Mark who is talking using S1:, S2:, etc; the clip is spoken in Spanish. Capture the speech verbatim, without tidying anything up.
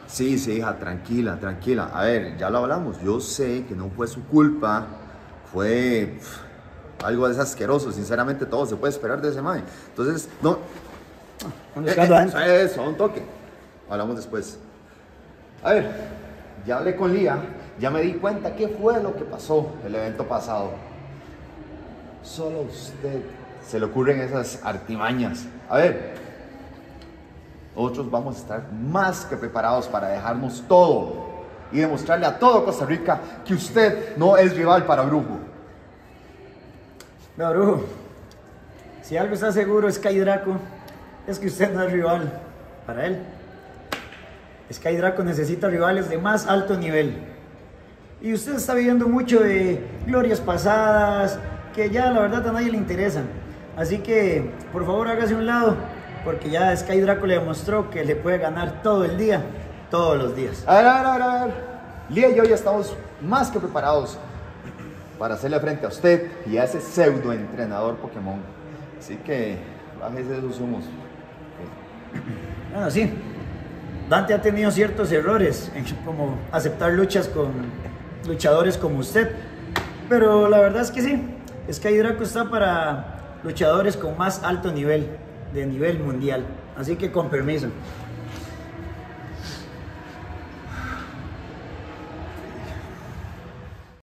S1: Sí, sí, hija, tranquila, tranquila. A ver, ya lo hablamos. Yo sé que no fue su culpa. Fue pf, algo desasqueroso. Sinceramente, todo se puede esperar de ese mae. Entonces, no.
S2: Están
S1: Eh,
S2: buscando a
S1: eh,
S2: gente.
S1: eso, un toque. Hablamos después. A ver, ya hablé con Lía. Ya me di cuenta qué fue lo que pasó el evento pasado. Solo a usted se le ocurren esas artimañas. A ver, nosotros vamos a estar más que preparados para dejarnos todo y demostrarle a todo Costa Rica que usted no es rival para Brujo.
S2: No, Brujo, si algo está seguro Sky Draco, es que usted no es rival para él. Sky Draco necesita rivales de más alto nivel. Y usted está viviendo mucho de glorias pasadas, que ya la verdad a nadie le interesan. Así que, por favor, hágase a un lado, porque ya Sky Draco le demostró que le puede ganar todo el día, todos los días.
S1: A ver, a ver, a ver, a ver. Lía y yo ya estamos más que preparados para hacerle frente a usted y a ese pseudo entrenador Pokémon. Así que, bájese de sus humos.
S2: Bueno, sí, Dante ha tenido ciertos errores, como aceptar luchas con luchadores como usted, pero la verdad es que sí, Sky Draco está para luchadores con más alto nivel, de nivel mundial, así que con permiso.